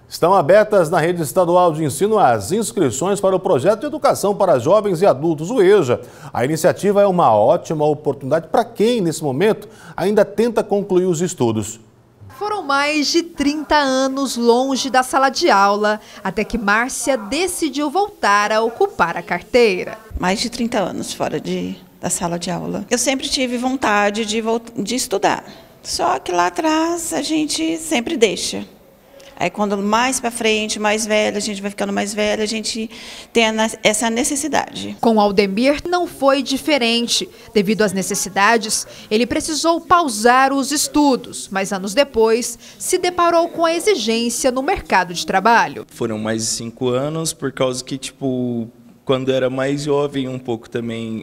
Estão abertas na rede estadual de ensino as inscrições para o projeto de educação para jovens e adultos, o EJA. A iniciativa é uma ótima oportunidade para quem, nesse momento, ainda tenta concluir os estudos. Foram mais de 30 anos longe da sala de aula, até que Márcia decidiu voltar a ocupar a carteira. Mais de 30 anos fora da sala de aula. Eu sempre tive vontade de estudar, só que lá atrás a gente sempre deixa. Aí quando mais para frente, mais velha, a gente vai ficando mais velha, a gente tem essa necessidade. Com Aldemir não foi diferente. Devido às necessidades, ele precisou pausar os estudos, mas anos depois se deparou com a exigência no mercado de trabalho. Foram mais de 5 anos, por causa que, quando era mais jovem um pouco também,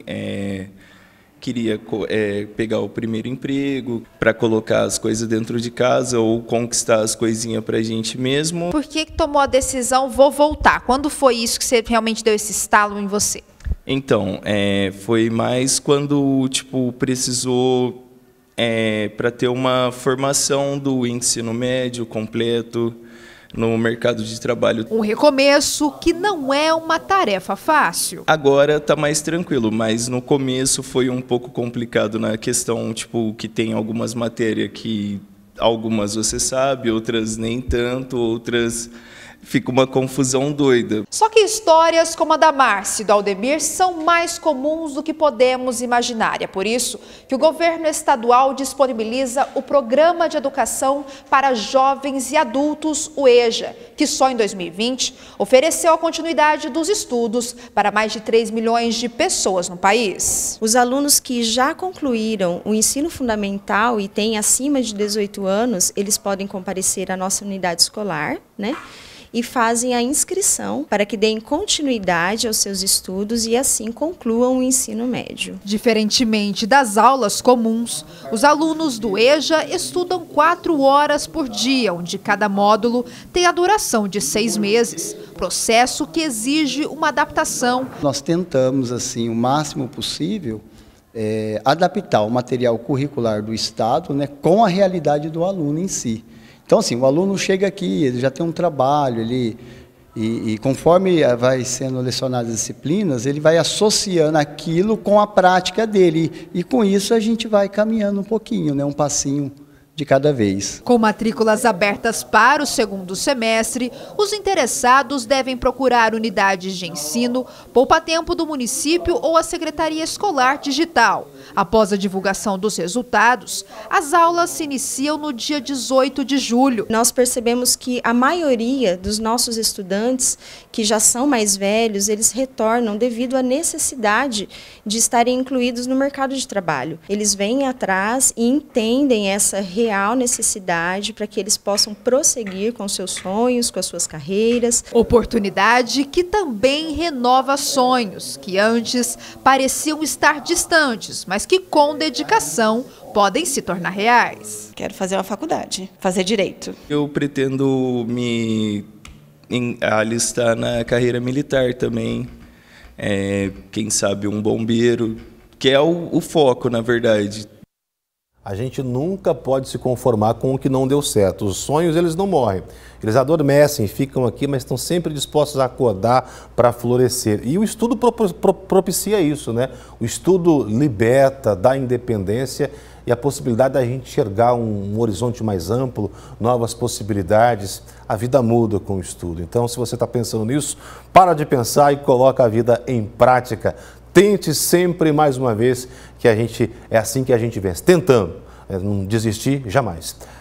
queria pegar o primeiro emprego para colocar as coisas dentro de casa ou conquistar as coisinhas para a gente mesmo. Por que tomou a decisão, vou voltar? Quando foi isso que você realmente deu esse estalo em você? Então, foi mais quando precisou para ter uma formação do ensino médio completo no mercado de trabalho. Um recomeço que não é uma tarefa fácil. Agora está mais tranquilo, mas no começo foi um pouco complicado na questão, que tem algumas matérias que algumas você sabe, outras nem tanto, outras fica uma confusão doida. Só que histórias como a da Márcia e do Aldemir são mais comuns do que podemos imaginar. É por isso que o governo estadual disponibiliza o Programa de Educação para Jovens e Adultos, o EJA, que só em 2020 ofereceu a continuidade dos estudos para mais de 3 milhões de pessoas no país. Os alunos que já concluíram o ensino fundamental e têm acima de 18 anos, eles podem comparecer à nossa unidade escolar, né? E fazem a inscrição para que deem continuidade aos seus estudos e assim concluam o ensino médio. Diferentemente das aulas comuns, os alunos do EJA estudam 4 horas por dia, onde cada módulo tem a duração de 6 meses, processo que exige uma adaptação. Nós tentamos, assim, o máximo possível, adaptar o material curricular do Estado, né, com a realidade do aluno em si. Então, assim, o aluno chega aqui, ele já tem um trabalho, e conforme vai sendo lecionadas as disciplinas, ele vai associando aquilo com a prática dele. E com isso a gente vai caminhando um pouquinho, né, um passinho de cada vez. Com matrículas abertas para o segundo semestre, os interessados devem procurar unidades de ensino, poupa-tempo do município ou a Secretaria Escolar Digital. Após a divulgação dos resultados, as aulas se iniciam no dia 18 de julho. Nós percebemos que a maioria dos nossos estudantes, que já são mais velhos, eles retornam devido à necessidade de estarem incluídos no mercado de trabalho. Eles vêm atrás e entendem essa real necessidade para que eles possam prosseguir com seus sonhos, com as suas carreiras. Oportunidade que também renova sonhos, que antes pareciam estar distantes, mas que com dedicação podem se tornar reais. Quero fazer uma faculdade, fazer direito. Eu pretendo me alistar na carreira militar também, quem sabe um bombeiro, que é o foco, na verdade. A gente nunca pode se conformar com o que não deu certo. Os sonhos, eles não morrem. Eles adormecem, ficam aqui, mas estão sempre dispostos a acordar para florescer. E o estudo propicia isso, né? O estudo liberta, dá independência e a possibilidade da gente enxergar um horizonte mais amplo, novas possibilidades. A vida muda com o estudo. Então, se você está pensando nisso, para de pensar e coloca a vida em prática. Tente sempre, mais uma vez, que é assim que a gente vence. Tentando, não desistir jamais.